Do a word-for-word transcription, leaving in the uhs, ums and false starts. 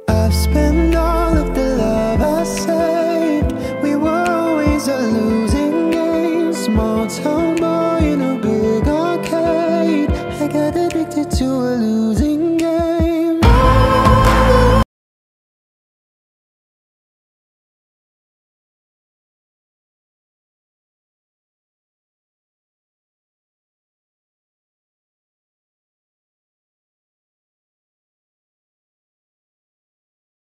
I've spent all of the love I saved. We were always a losing game. Small town boy in a